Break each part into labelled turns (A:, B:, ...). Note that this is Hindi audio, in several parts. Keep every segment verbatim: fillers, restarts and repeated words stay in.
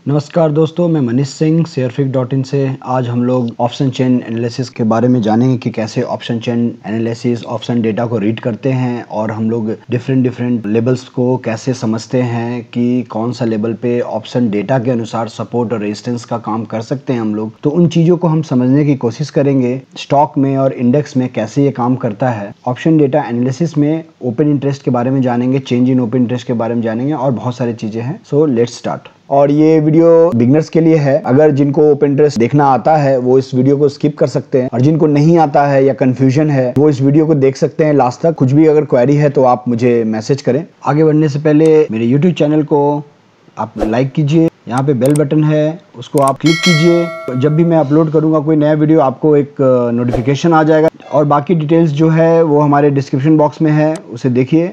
A: नमस्कार दोस्तों, मैं मनीष सिंह शेयरफिक डॉट इन से। आज हम लोग ऑप्शन चेन एनालिसिस के बारे में जानेंगे कि कैसे option chain analysis option data को रीड करते हैं और हम लोग डिफरेंट डिफरेंट लेवल्स को कैसे समझते हैं कि कौन सा लेवल पे ऑप्शन डेटा के अनुसार सपोर्ट और रेजिस्टेंस का काम कर सकते हैं हम लोग। तो उन चीज़ों को हम समझने की कोशिश करेंगे। स्टॉक में और इंडेक्स में कैसे ये काम करता है। ऑप्शन डेटा एनालिसिस में ओपन इंटरेस्ट के बारे में जानेंगे, चेंज इन ओपन इंटरेस्ट के बारे में जानेंगे और बहुत सारी चीज़ें हैं। So let's start. और ये वीडियो बिगनर्स के लिए है। अगर जिनको ओपन इंटरेस्ट देखना आता है वो इस वीडियो को स्किप कर सकते हैं, और जिनको नहीं आता है या कंफ्यूजन है वो इस वीडियो को देख सकते हैं लास्ट तक। कुछ भी अगर क्वेरी है तो आप मुझे मैसेज करें। आगे बढ़ने से पहले मेरे यूट्यूब चैनल को आप लाइक कीजिए, यहाँ पे बेल बटन है उसको आप क्लिक कीजिए। जब भी मैं अपलोड करूँगा कोई नया वीडियो आपको एक नोटिफिकेशन आ जाएगा। और बाकी डिटेल्स जो है वो हमारे डिस्क्रिप्शन बॉक्स में है, उसे देखिए।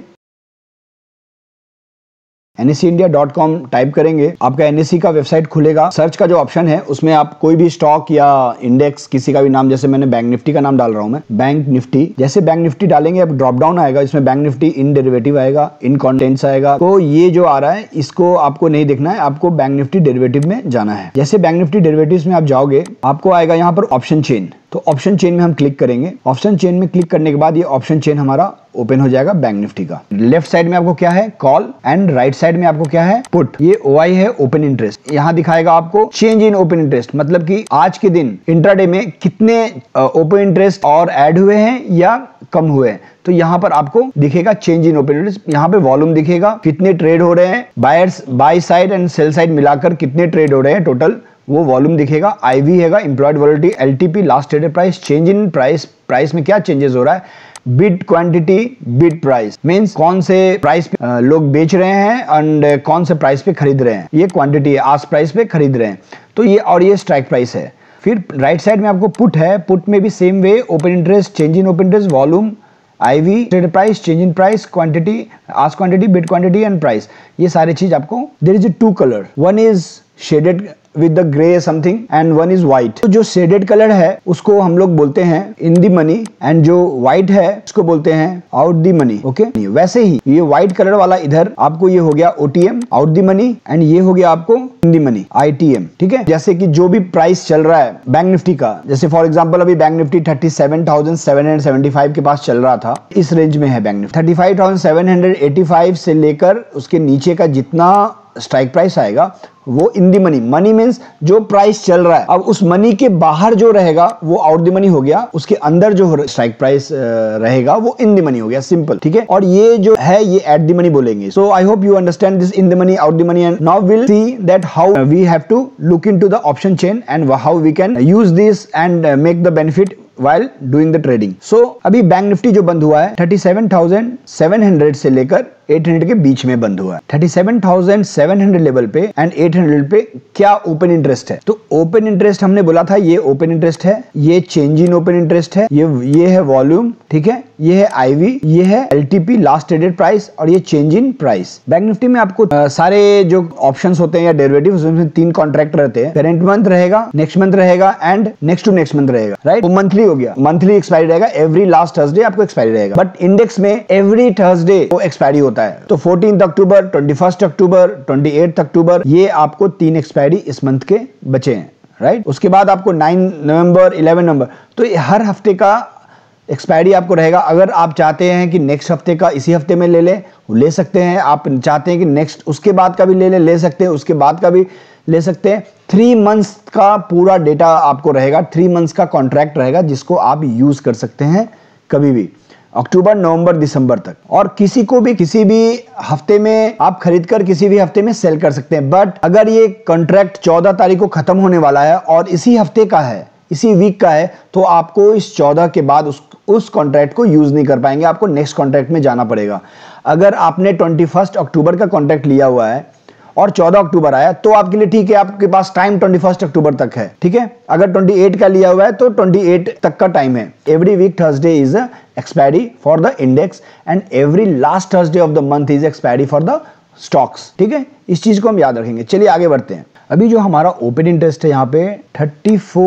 A: N S C India dot com type करेंगे, आपका एन एस सी का वेबसाइट खुलेगा। सर्च का जो ऑप्शन है उसमें आप कोई भी स्टॉक या इंडेक्स किसी का भी नाम, जैसे मैंने बैंक निफ्टी का नाम डाल रहा हूं मैं, बैंक निफ्टी। जैसे बैंक निफ्टी डालेंगे अब ड्रॉप डाउन आएगा, इसमें बैंक निफ्टी इन डेरिवेटिव आएगा, इन कंटेंट्स आएगा। तो ये जो आ रहा है इसको आपको नहीं देखना है, आपको बैंक निफ्टी डेरिवेटिव में जाना है। जैसे बैंक निफ्टी डेरिवेटिव्स में आप जाओगे आपको आएगा यहाँ पर ऑप्शन चेन। तो ऑप्शन चेन में हम क्लिक करेंगे। ऑप्शन चेन में क्लिक करने के बाद ये ऑप्शन चेन हमारा ओपन हो जाएगा बैंक निफ्टी का। लेफ्ट साइड में आपको क्या है, कॉल, एंड राइट साइड में आपको क्या है, पुट। ये ओ आई है, ओपन इंटरेस्ट। यहाँ दिखाएगा आपको चेंज इन ओपन इंटरेस्ट, मतलब कि आज के दिन इंट्राडे में कितने ओपन इंटरेस्ट और ऐड हुए हैं या कम हुए हैं। तो यहाँ पर आपको दिखेगा चेंज इन ओपन इंटरेस्ट। यहाँ पे वॉल्यूम दिखेगा, कितने ट्रेड हो रहे हैं, buyers buy side and sell side मिलाकर कितने ट्रेड हो रहे हैं टोटल, वो वॉल्यूम दिखेगा। आईवी हैगा, employed volatility, LTP last traded price, change in price, price में क्या चेंजेस हो रहा है, bid quantity, bid price means कौन से प्राइस पे लोग बेच रहे हैं एंड कौन से प्राइस पे खरीद रहे हैं, ये क्वांटिटी है, आज प्राइस पे खरीद रहे हैं। तो ये और ये स्ट्राइक प्राइस है। फिर राइट साइड में आपको पुट है, पुट में भी same way open interest, change in open interest, volume, IV, trade price, change in price, quantity, ask quantity, bid quantity and price. ये सारी चीज आपको, there is a two colour, one is shaded with the grey something and one is white. तो जो शेडेड कलर है उसको हम लोग बोलते हैं इन दी मनी, एंड जो व्हाइट है उसको बोलते हैं आउट दी मनी। ओके, वैसे ही ये व्हाइट कलर वाला इधर आपको ये हो गया OTM, out the money, and ये हो गया आपको इन दी मनी, आईटीएम। ठीक है, जैसे कि जो भी प्राइस चल रहा है बैंक निफ्टी का, जैसे फॉर एग्जाम्पल अभी Bank Nifty thirty seven thousand seven hundred seventy five के पास चल रहा था, इस रेंज में है Bank Nifty. Thirty five thousand seven hundred eighty five से लेकर उसके नीचे का जितना स्ट्राइक प्राइस आएगा वो in the money. Money means जो प्राइस चल रहा है। अब उस मनी के बाहर जो रहेगा वो आउट दी मनी हो गया, उसके अंदर जो स्ट्राइक प्राइस रहेगा वो इन दी मनी हो गया। सिंपल, ठीक है। और ये जो है ये एट दी मनी बोलेंगे। So I hope you understand this in the money, out the money, and now will see that how we have to look into the option chain and how we can use this and make the benefit while doing the trading. So अभी बैंक निफ्टी जो बंद हुआ है thirty seven thousand seven hundred से लेकर एट हंड्रेड के बीच में बंद हुआ है। Thirty seven thousand seven hundred level पे एंड एट हंड्रेड पे क्या ओपन इंटरेस्ट है। तो ओपन इंटरेस्ट हमने बोला था ये ओपन इंटरेस्ट है, ये चेंज इन ओपन इंटरेस्ट है, ये ये है वॉल्यूम, ठीक है, ये है आईवी, ये है एलटीपी लास्ट ट्रेडेड प्राइस, और ये change in price. Bank Nifty में आपको आ, सारे जो ऑप्शंस होते हैं या डेरिवेटिव उसमें तीन कॉन्ट्रैक्ट रहते हैं। करेंट मंथ रहेगा, नेक्स्ट मंथ रहेगा and next to next month रहेगा, राइट। मंथली हो गया, मंथली एक्सपायरी रहेगा, एवरी लास्ट थर्सडे आपको एक्सपायरी रहेगा। बट इंडेक्स में एवरी थर्सडे वो एक्सपायरी होता है। तो fourteen October, twenty first October, twenty eight October, ये आपको तीन एक्सपायरी इस मंथ के बचे हैं, राइट। उसके बाद आपको नाइन नवंबर, इलेवन नवंबर, तो हर हफ्ते का एक्सपायरी आपको रहेगा। अगर आप चाहते हैं कि नेक्स्ट हफ्ते का इसी हफ्ते में ले ले, ले सकते हैं। आप चाहते हैं कि नेक्स्ट उसके बाद का भी ले ले, ले सकते हैं, उसके बाद का भी ले सकते हैं। थ्री मंथ्स का पूरा डेटा आपको रहेगा, थ्री मंथ्स का कॉन्ट्रैक्ट रहेगा जिसको आप यूज कर सकते हैं कभी भी, अक्टूबर, नवंबर, दिसंबर तक। और किसी को भी किसी भी हफ्ते में आप खरीद कर किसी भी हफ्ते में सेल कर सकते हैं। बट अगर ये कॉन्ट्रैक्ट चौदह तारीख को खत्म होने वाला है और इसी हफ्ते का है, इसी वीक का है, तो आपको इस चौदह के बाद उस उस कॉन्ट्रैक्ट को यूज नहीं कर पाएंगे, आपको नेक्स्ट कॉन्ट्रैक्ट में जाना पड़ेगा। अगर आपने ट्वेंटी फर्स्ट अक्टूबर का कॉन्ट्रैक्ट लिया हुआ है और चौदह अक्टूबर आया तो आपके लिए ठीक है, आपके पास टाइम ट्वेंटी फर्स्ट अक्टूबर तक है, ठीक है। अगर ट्वेंटी एट का लिया हुआ है तो ट्वेंटी एट तक का टाइम है। Every week Thursday is expiry for the index and every last Thursday of the month is expiry for the stocks, ठीक है। इस चीज को हम याद रखेंगे। चलिए आगे बढ़ते हैं। अभी जो हमारा ओपन इंटरेस्ट है यहाँ पे thirty four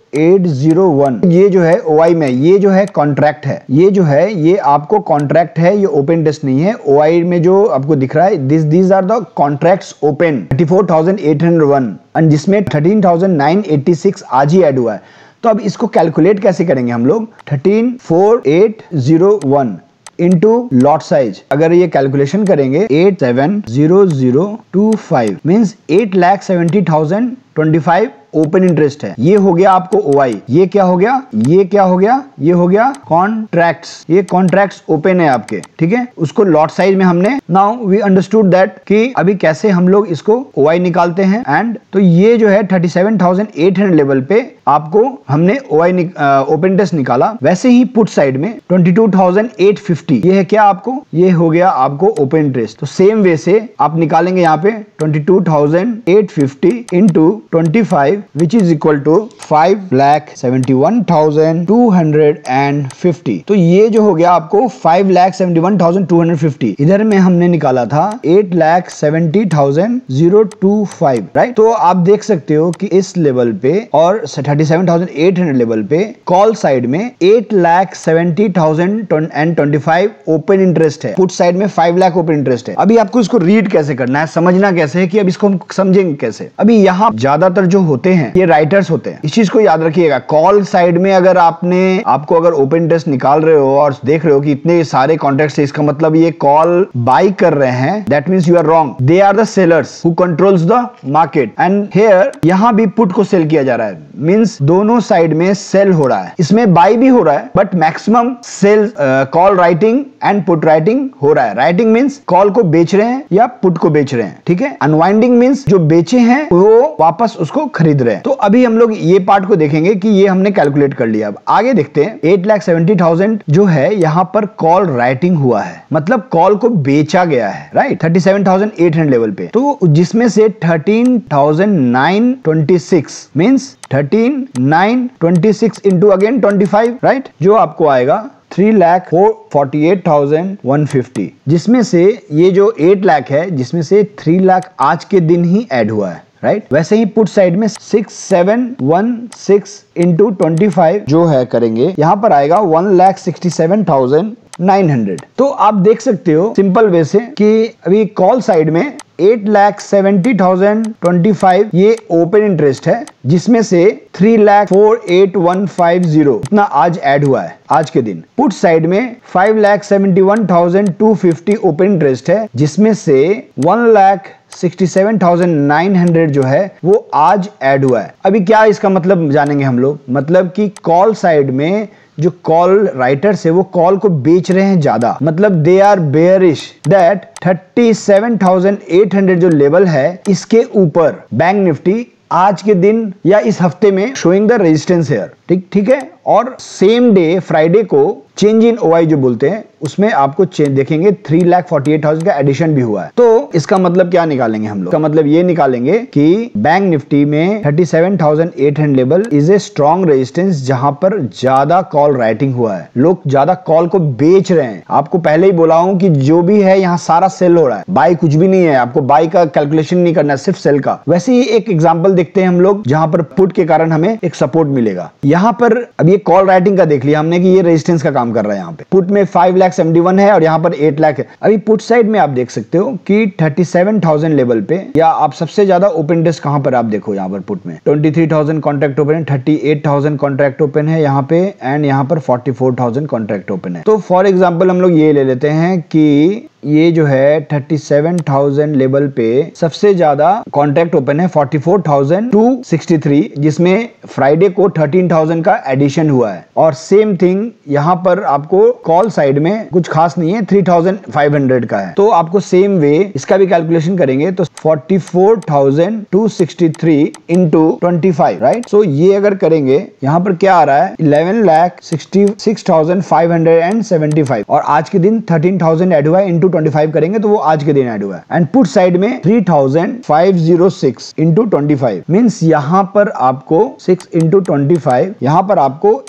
A: eight zero one, ये जो है ओआई में, ये जो है कॉन्ट्रैक्ट है, ये जो है ये आपको कॉन्ट्रैक्ट है, ये ओपन टेस्ट नहीं है। ओआई में जो आपको दिख रहा है, this these are the contracts open thirty four thousand eight hundred one, and जिसमें thirteen thousand nine eighty six आज ही ऐड हुआ है। तो अब इसको कैलकुलेट कैसे करेंगे हम लोग, thirteen four eight zero one into lot size, अगर ये कैलकुलेशन करेंगे eight seven zero zero two five means eight lakh seventy thousand twenty five open interest है। ये हो गया आपको ओआई। ये क्या हो गया, ये क्या हो गया, ये हो गया कॉन्ट्रैक्ट्स। ये कॉन्ट्रैक्ट्स ओपन है आपके, ठीक है। उसको लॉट साइज में हमने, नाउ वी अंडरस्टूड दैट कि अभी कैसे हम लोग इसको ओआई निकालते हैं। एंड तो ये जो है thirty seven thousand eight hundred level पे आपको हमने ओआई ओपन इंटरेस्ट निकाला। वैसे ही पुट साइड में twenty two thousand eight fifty, ये है क्या आपको, ये हो गया आपको ओपन इंटरेस्ट। तो सेम वे से आप निकालेंगे यहाँ पे twenty two thousand eight fifty into twenty five which is equal to five lakh seventy one thousand two hundred fifty. तो ये जो हो गया आपको five lakh seventy one thousand two hundred fifty, इधर में हमने निकाला था eight lakh seventy thousand zero two five, right. तो आप देख सकते हो कि इस लेवल पे और thirty seven thousand eight hundred level पे कॉल साइड में eight lakh seventy thousand and twenty five open interest है, पुट साइड में फाइव लाख ओपन इंटरेस्ट है। अभी आपको इसको रीड कैसे करना है, समझना कैसे है कि अब इसको हम समझेंगे कैसे। अभी यहाँ ज्यादातर जो होते हैं ये राइटर्स होते हैं, इस चीज को याद रखिएगा। कॉल साइड में अगर आपने आपको अगर ओपन इंटरेस्ट निकाल रहे हो और देख रहे हो कि इतने सारे कॉन्ट्रैक्ट्स है, इसका मतलब ये कॉल बाई कर रहे हैं, that means you are wrong. They are the sellers who controls the market and here यहां भी पुट को सेल किया जा रहा है, मींस दोनों साइड में सेल हो रहा है। इसमें बाई भी हो रहा है but maximum sell call writing and put writing हो रहा है। राइटिंग मींस कॉल को बेच रहे हैं या पुट को बेच रहे हैं, ठीक है। अनवाइंडिंग मींस जो बेचे हैं वो वापस उसको खरीद रहे हैं। तो अभी हम लोग ये पार्ट को देखेंगे कि ये हमने कैलकुलेट कर लिया। अब आगे देखते हैं, एट लाख सेवेंटी थाउजेंड जो है यहाँ पर कॉल राइटिंग हुआ है, मतलब कॉल को बेचा गया है, right, thirty seven thousand eight hundred level पे। तो जिसमें से thirteen thousand nine twenty six means thirteen nine twenty six into again twenty five, right, जो आपको आएगा three lakh forty eight thousand one fifty, जिसमें से ये जो एट लाख है जिसमें से थ्री लाख आज के दिन ही ऐड हुआ है, राइट right? वैसे ही पुट साइड में six seven one six into twenty five जो है करेंगे, यहाँ पर आएगा one lakh sixty seven thousand nine hundred. तो आप देख सकते हो सिंपल वे से कि अभी कॉल साइड में eight lakh seventy thousand twenty five ये ओपन इंटरेस्ट है, जिसमें से three lakh four eight one five zero इतना आज ऐड हुआ है आज के दिन। पुट साइड में five lakh seventy one thousand two fifty open interest है, जिसमें से one lakh sixty seven thousand nine hundred जो है वो आज ऐड हुआ है। अभी क्या इसका मतलब जानेंगे हम लोग, मतलब कि कॉल साइड में जो कॉल राइटर्स है वो कॉल को बेच रहे हैं ज्यादा, मतलब they are bearish that thirty seven thousand eight hundred जो लेवल है इसके ऊपर बैंक निफ्टी आज के दिन या इस हफ्ते में शोइंग द रेजिस्टेंस हियर, ठीक ठीक है। और सेम डे फ्राइडे को चेंज इन ओआई जो बोलते हैं उसमें आपको देखेंगे three lakh forty eight thousand का एडिशन भी हुआ है। तो इसका मतलब क्या निकालेंगे हम लोग, इसका मतलब ये निकालेंगे कि बैंक निफ्टी में thirty seven thousand eight hundred level is a strong resistance, जहां पर ज्यादा कॉल राइटिंग हुआ है, लोग ज्यादा कॉल को बेच रहे हैं। आपको पहले ही बोला हूं कि जो भी है यहाँ सारा सेल हो रहा है, बाई कुछ भी नहीं है, आपको बाई का कैलकुलेशन नहीं करना है, सिर्फ सेल का। वैसे ही एक एग्जाम्पल देखते हैं हम लोग जहां पर पुट के कारण हमें एक सपोर्ट मिलेगा। यहाँ पर अब ये कॉल राइटिंग का देख लिया हमने कि ये रेजिस्टेंस का काम कर रहा है। यहाँ पे पुट में फाइव लाख सेवेंटी वन है और यहाँ पर एट लाख है। अभी पुट साइड में आप देख सकते हो कि थर्टी सेवन थाउजेंड लेवल पे, या आप सबसे ज्यादा ओपन इंटरेस्ट कहां पर आप देखो, यहाँ पर पुट में twenty three thousand contract open है, thirty eight thousand contract open है यहाँ पे, एंड यहाँ पर forty four thousand contract open है। तो फॉर एग्जाम्पल हम लोग ये ले लेते हैं कि ये जो है थर्टी सेवन थाउजेंड लेवल पे सबसे ज्यादा कॉन्ट्रैक्ट ओपन है forty four thousand two sixty three, जिसमें फ्राइडे को थर्टीन थाउजेंड का एडिशन हुआ है। और सेम थिंग यहाँ पर आपको कॉल साइड में कुछ खास नहीं है, थ्री थाउजेंड फाइव हंड्रेड का है। तो आपको सेम वे इसका भी कैलकुलेशन करेंगे तो forty four thousand two sixty three into twenty five, right. So ये अगर करेंगे यहाँ पर क्या आ रहा है, eleven lakh sixty six thousand five hundred and seventy five, और आज के दिन थर्टीन थाउजेंड ऐड हुआ है, इंटू ट्वेंटी फाइव करेंगे तो वो आज के दिन ऐड हुआ है। एंड पुट साइड में three thousand five zero six into twenty five means यहाँ पर आपको सिक्स इंटू ट्वेंटी फाइव, यहाँ पर आपको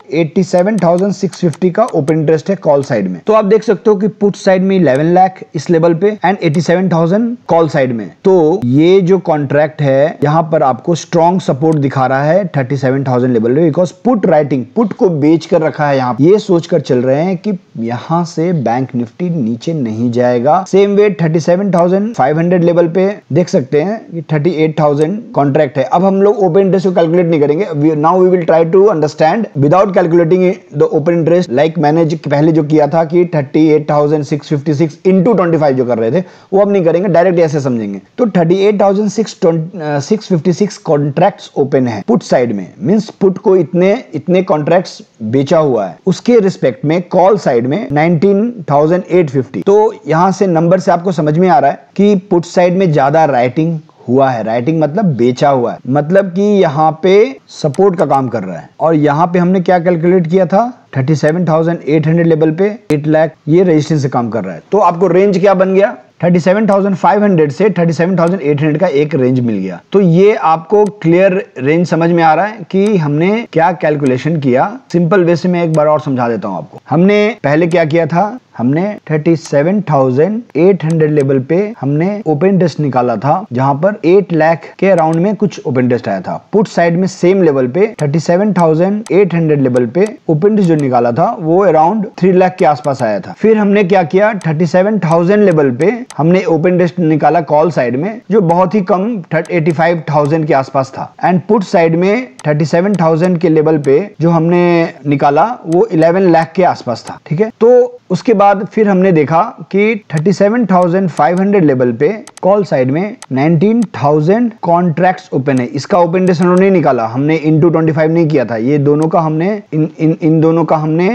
A: सत्तासी हज़ार छह सौ पचास का ओपन इंटरेस्ट है कॉल साइड में। तो आप देख सकते हो कि पुट साइड में इलेवन लाख इस लेवल पे एंड सत्तासी हज़ार कॉल साइड में। तो ये जो कॉन्ट्रैक्ट है यहाँ पर आपको स्ट्रॉन्ग सपोर्ट दिखा रहा है सैंतीस हज़ार लेवल पे, बिकॉज पुट राइटिंग, पुट को बेच कर रखा है यहाँ, ये सोचकर चल रहे हैं कि यहाँ से बैंक निफ्टी नीचे नहीं जाएगा। सेम वे सैंतीस हज़ार पाँच सौ लेवल पे देख सकते हैं कि अड़तीस हज़ार कॉन्ट्रैक्ट है। अब हम लोग ओपन इंटरेस्ट को कैलकुलेट नहीं करेंगे, now we will try to understand without calculating the open interest, like मैंने पहले जो किया था कि अड़तीस हज़ार छह सौ छप्पन इंटू पच्चीस जो कर रहे थे वो अब नहीं करेंगे, डायरेक्ट ऐसे समझेंगे। तो अड़तीस हज़ार छह सौ छप्पन कॉन्ट्रैक्ट्स ओपन है पुट साइड में, मींस पुट को इतने इतने कॉन्ट्रैक्ट्स बेचा हुआ है। उसके रिस्पेक्ट में कॉल साइड में उन्नीस हज़ार आठ सौ पचास। तो यहां से नंबर से आपको समझ में आ रहा है कि पुट साइड में ज्यादा राइटिंग हुआ है। राइटिंग मतलब बेचा हुआ है, मतलब कि यहाँ पे सपोर्ट का काम कर रहा है। और यहाँ पे हमने क्या कैलकुलेट किया था, सैंतीस हज़ार आठ सौ लेवल पे आठ लाख ये रेजिस्टेंस से काम कर रहा है। तो आपको रेंज क्या बन गया, सैंतीस हज़ार पाँच सौ से सैंतीस हज़ार आठ सौ का एक रेंज मिल गया। तो ये आपको क्लियर रेंज समझ में आ रहा है कि हमने क्या कैलकुलेशन किया। सिंपल वे से मैं एक बार और समझा देता हूं आपको। हमने पहले क्या किया था, हमने सैंतीस हज़ार आठ सौ लेवल पे हमने ओपन इंटरेस्ट निकाला था, जहां पर आठ लाख के अराउंड में कुछ ओपन इंटरेस्ट आया था। पुट साइड में सेम लेवल पे सैंतीस हज़ार आठ सौ लेवल पे ओपन इंटरेस्ट जो निकाला था वो अराउंड तीन लाख के आसपास आया था। फिर हमने क्या किया, सैंतीस हज़ार लेवल पे हमने ओपन इंटरेस्ट निकाला कॉल साइड में, जो बहुत ही कम पचासी हज़ार के आसपास था। एंड पुट साइड में सैंतीस हज़ार के लेवल पे जो हमने निकाला वो ग्यारह लाख के आसपास था। ठीक है, तो उसके बाद फिर हमने देखा कि सैंतीस हज़ार पाँच सौ लेवल पे कॉल साइड में उन्नीस हज़ार कॉन्ट्रैक्ट्स ओपन है। इसका ओपन इंटरेस्ट हमने नहीं निकाला, हमने इंटू पच्चीस नहीं किया था, ये दोनों का हमने इन इन इन दोनों का हमने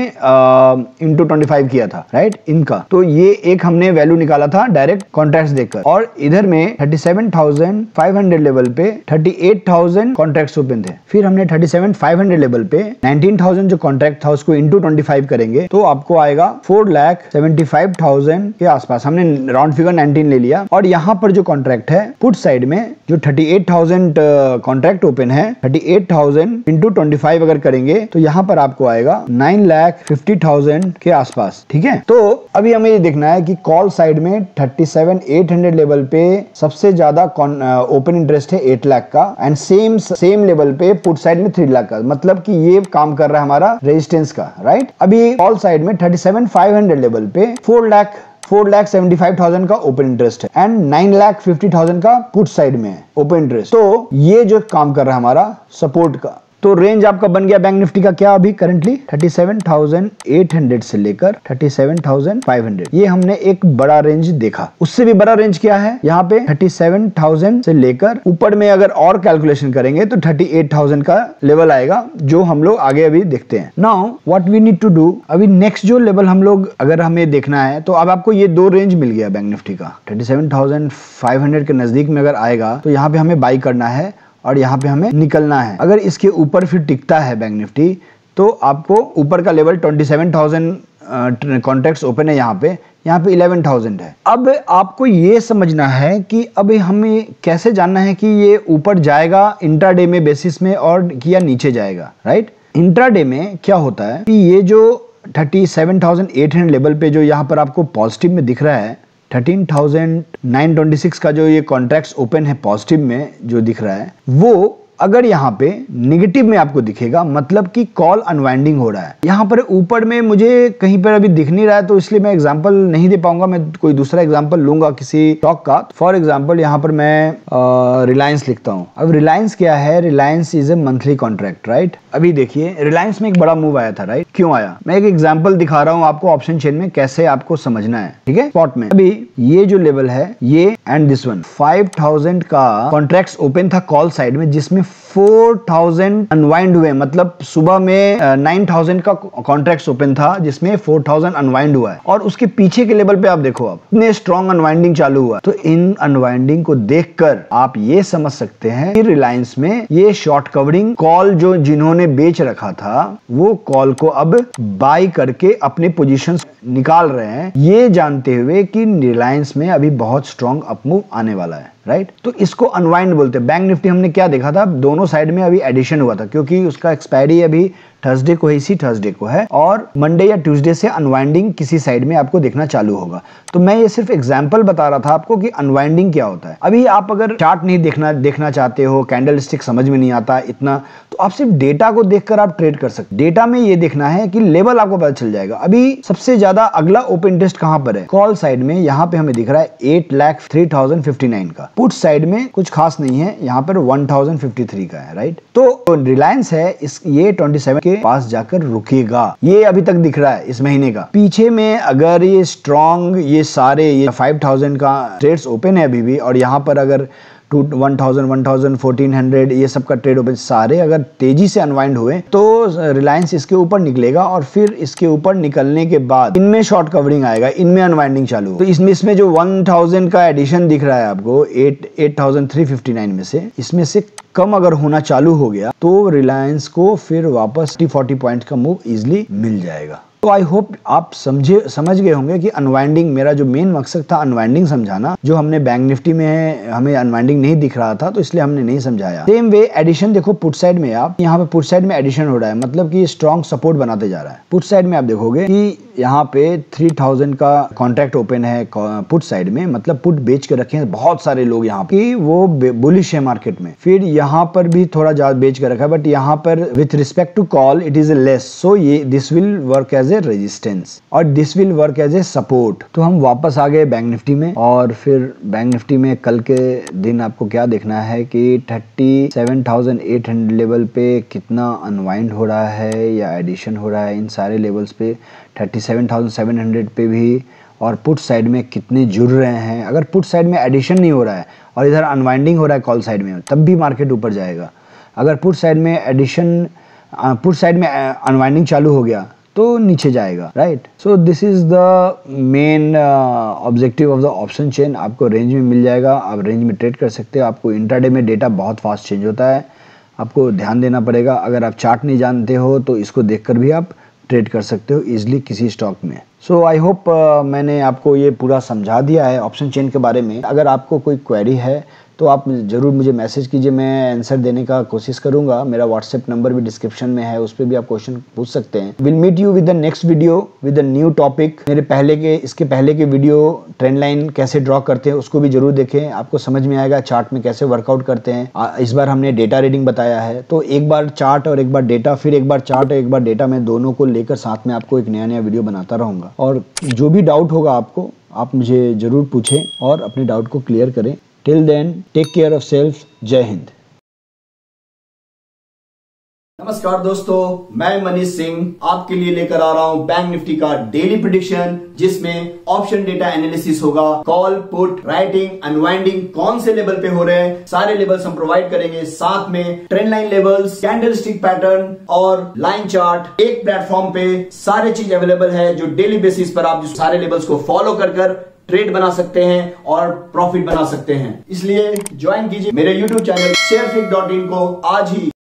A: इंटू पच्चीस किया था, राइट, इनका। तो ये एक हमने वैल्यू निकाला था डायरेक्ट कॉन्ट्रैक्ट्स देखकर। और इधर में सैंतीस हज़ार पाँच सौ लेवल पे अड़तीस हज़ार कॉन्ट्रैक्ट्स ओपन थे। फिर हमने सैंतीस हज़ार पाँच सौ लेवल पे उन्नीस हज़ार जो कॉन्ट्रैक्ट था उसको इंटू पच्चीस करेंगे तो आपको आएगा चार लाख पचहत्तर हज़ार के आसपास। हमने राउंड फिगर उन्नीस ले लिया। और यहाँ पर जो कॉन्ट्रैक्ट है पुट साइड में जो अड़तीस हज़ार कॉन्ट्रैक्ट ओपन है, अड़तीस हज़ार इंटू पच्चीस अगर करेंगे तो यहाँ पर आपको आएगा नौ लाख पचास हज़ार के आसपास। ठीक है, तो अभी हमें ये देखना है कि कॉल साइड में सैंतीस हज़ार आठ सौ लेवल पे सबसे ज्यादा ओपन इंटरेस्ट है आठ लाख का, एंड सेम सेम लेवल पे पुट साइड में तीन लाख का, मतलब कि ये काम कर रहा है हमारा रेजिस्टेंस का, राइट। अभी कॉल साइड में सैंतीस हज़ार पाँच सौ लेवल पे चार lakh four lakh seventy five thousand का ओपन इंटरेस्ट है and nine lakh fifty thousand का पुट साइड में है ओपन इंटरेस्ट। तो ये जो काम कर रहा है हमारा सपोर्ट का, तो रेंज आपका बन गया बैंक निफ्टी का क्या अभी करंटली सैंतीस हज़ार आठ सौ से लेकर सैंतीस हज़ार पाँच सौ। ये हमने एक बड़ा रेंज देखा। उससे भी बड़ा रेंज क्या है यहाँ पे सैंतीस हज़ार से लेकर ऊपर में अगर और कैलकुलेशन करेंगे तो अड़तीस हज़ार का लेवल आएगा, जो हम लोग आगे अभी देखते हैं। Now what we need to do, अभी नेक्स्ट जो लेवल हम लोग अगर हमें देखना है तो अब आपको ये दो रेंज मिल गया बैंक निफ्टी का। सैंतीस हज़ार पाँच सौ के नजदीक में अगर आएगा तो यहाँ पे हमें बाई करना है और यहाँ पे हमें निकलना है। अगर इसके ऊपर फिर टिकता है बैंक निफ्टी तो आपको ऊपर का लेवल सत्ताईस हज़ार कॉन्ट्रैक्ट्स ओपन है, यहाँ पे यहाँ पे ग्यारह हज़ार है। अब आपको ये समझना है कि अब हमें कैसे जानना है कि ये ऊपर जाएगा इंट्राडे में बेसिस में और या नीचे जाएगा, राइट। इंट्राडे में क्या होता है कि ये जो सैंतीस हज़ार आठ सौ लेवल पे जो यहाँ पर आपको पॉजिटिव में दिख रहा है तेरह हज़ार नौ सौ छब्बीस का जो ये कॉन्ट्रैक्ट्स ओपन है पॉजिटिव में जो दिख रहा है, वो अगर यहाँ पे निगेटिव में आपको दिखेगा मतलब कि कॉल अनवाइंडिंग हो रहा है। यहाँ पर ऊपर में मुझे कहीं पर अभी दिख नहीं रहा है तो इसलिए मैं एग्जांपल नहीं दे पाऊंगा, मैं कोई दूसरा एग्जांपल लूंगा किसी स्टॉक का। फॉर एग्जांपल यहाँ पर मैं रिलायंस लिखता हूँ। अब रिलायंस क्या है, Reliance is a monthly contract, right. अभी देखिए रिलायंस में एक बड़ा मूव आया था, राइट। क्यों आया, मैं एक एग्जाम्पल दिखा रहा हूँ आपको ऑप्शन चेन में कैसे आपको समझना है, ठीक है। स्पॉट में अभी ये जो लेवल है ये and this one five thousand का कॉन्ट्रैक्ट ओपन था कॉल साइड में, जिसमें फोर थाउजेंड अनवाइंड हुए, मतलब सुबह में नाइन थाउजेंड का कॉन्ट्रैक्ट ओपन था जिसमें फोर थाउजेंड अनवाइंड हुआ है। और उसके पीछे के लेवल पे आप देखो अब इतने स्ट्रॉन्ग अनवाइंडिंग चालू हुआ। तो इन अनवाइंडिंग को देखकर आप ये समझ सकते हैं कि रिलायंस में ये शॉर्ट कवरिंग कॉल जो जिन्होंने बेच रखा था वो कॉल को अब बाय करके अपने पोजीशन निकाल रहे हैं, ये जानते हुए कि रिलायंस में अभी बहुत स्ट्रॉन्ग अपमूव आने वाला है, राइट right? तो इसको अनवाइंड बोलते हैं। बैंक निफ्टी हमने क्या देखा था, दोनों साइड में अभी एडिशन हुआ था क्योंकि उसका एक्सपायरी अभी थर्सडे को है, इसी थर्सडे को है, और मंडे या ट्यूसडे से अनवाइंडिंग किसी साइड में आपको देखना चालू होगा। तो मैं ये सिर्फ एग्जांपल बता रहा था आपको कि अनवाइंडिंग क्या होता है। अभी आप अगर चार्ट नहीं देखना देखना चाहते हो, कैंडलस्टिक समझ में नहीं आता इतना, तो आप सिर्फ डेटा को देखकर आप ट्रेड कर सकते। डेटा में ये देखना है कि लेवल आपको पता चल जाएगा। अभी सबसे ज्यादा अगला ओपन इंटरेस्ट कहां पर है? कॉल साइड में। यहाँ पे हमें दिख रहा है eight lakh three thousand fifty nine का। पुट साइड में कुछ खास नहीं है, यहाँ पर वन थाउजेंड फिफ्टी थ्री का है, राइट। तो रिलायंस है इस ये ट्वेंटी सेवन के पास जाकर रुकेगा, ये अभी तक दिख रहा है इस महीने का। पीछे में अगर ये स्ट्रॉन्ग, ये सारे ये फाइव थाउजेंड का ट्रेड्स ओपन है अभी भी, और यहाँ पर अगर two one thousand one thousand fourteen hundred ये सब का ट्रेड ओपन सारे अगर तेजी से अनवाइंड हुए तो रिलायंस इसके ऊपर निकलेगा, और फिर इसके ऊपर निकलने के बाद इनमें शॉर्ट कवरिंग आएगा, इनमें अनवाइंडिंग चालू। तो इसमें इसमें जो वन थाउजेंड का एडिशन दिख रहा है आपको eight eight thousand three fifty nine में से, इसमें से कम अगर होना चालू हो गया तो रिलायंस को फिर वापस फोर्टी पॉइंट का मूव इजिली मिल जाएगा। तो आई होप आप समझे समझ गए होंगे कि अनवाइंडिंग, मेरा जो मेन मकसद था अनवाइंडिंग समझाना, जो हमने बैंक निफ्टी में हमें अनवाइंडिंग नहीं दिख रहा था तो इसलिए हमने नहीं समझाया। सेम वे एडिशन देखो पुट साइड में, आप यहाँ पे पुट साइड में एडिशन हो रहा है, मतलब कि स्ट्रॉन्ग सपोर्ट बनाते जा रहा है। पुट साइड में आप देखोगे कि यहाँ पे थ्री थाउजेंड का कॉन्ट्रैक्ट ओपन है पुट साइड में, मतलब पुट बेच के रखे हैं बहुत सारे लोग यहाँ पे, वो बुलिश है मार्केट में। फिर यहाँ पर भी थोड़ा ज्यादा बेच के रखा है, बट यहाँ पर with respect to call it is less, so ये this will work as a resistance और this will work as a support. तो हम वापस आ गए बैंक निफ्टी में, और फिर बैंक निफ्टी में कल के दिन आपको क्या देखना है कि thirty seven thousand eight hundred level पे कितना अनवाइंड हो रहा है या एडिशन हो रहा है, इन सारे लेवल्स पे thirty seven thousand seven hundred पे भी, और पुट साइड में कितने जुड़ रहे हैं। अगर पुट साइड में एडिशन नहीं हो रहा है और इधर अनवाइंडिंग हो रहा है कॉल साइड में, तब भी मार्केट ऊपर जाएगा। अगर पुट साइड में एडिशन, पुट साइड में अनवाइंडिंग चालू हो गया तो नीचे जाएगा, right. So this is the main objective of the option chain. आपको रेंज में मिल जाएगा, आप रेंज में ट्रेड कर सकते हो। आपको इंट्राडे में डेटा बहुत फास्ट चेंज होता है, आपको ध्यान देना पड़ेगा। अगर आप चार्ट नहीं जानते हो तो इसको देखकर भी आप ट्रेड कर सकते हो इजिली किसी स्टॉक में। सो आई होप मैंने आपको ये पूरा समझा दिया है ऑप्शन चेन के बारे में। अगर आपको कोई क्वेरी है तो आप ज़रूर मुझे मैसेज कीजिए, मैं आंसर देने का कोशिश करूंगा। मेरा व्हाट्सएप नंबर भी डिस्क्रिप्शन में है, उस पर भी आप क्वेश्चन पूछ सकते हैं। Will meet you with the next video with the new topic. मेरे पहले के इसके पहले के वीडियो ट्रेंड लाइन कैसे ड्रॉ करते हैं उसको भी जरूर देखें, आपको समझ में आएगा चार्ट में कैसे वर्कआउट करते हैं। इस बार हमने डेटा रीडिंग बताया है, तो एक बार चार्ट और एक बार डेटा, फिर एक बार चार्ट और एक बार डेटा, मैं दोनों को लेकर साथ में आपको एक नया नया वीडियो बनाता रहूँगा। और जो भी डाउट होगा आपको, आप मुझे ज़रूर पूछें और अपने डाउट को क्लियर करें। Till then, take care of self. जय हिंद।
B: नमस्कार दोस्तों, मैं मनीष सिंह आपके लिए लेकर आ रहा हूं बैंक निफ्टी का डेली प्रेडिक्शन, जिसमें ऑप्शन डेटा एनालिसिस होगा। कॉल, पुट, राइटिंग, अनवाइंडिंग कौन से लेवल पे हो रहे हैं, सारे लेवल्स हम प्रोवाइड करेंगे। साथ में trend line levels, candlestick pattern और लाइन चार्ट, एक प्लेटफॉर्म पे सारे चीज अवेलेबल है, जो डेली बेसिस पर आप सारे लेवल्स को फॉलो कर कर ट्रेड बना सकते हैं और प्रॉफिट बना सकते हैं। इसलिए ज्वाइन कीजिए मेरे यूट्यूब चैनल शेयरफिक डॉट इन को आज ही।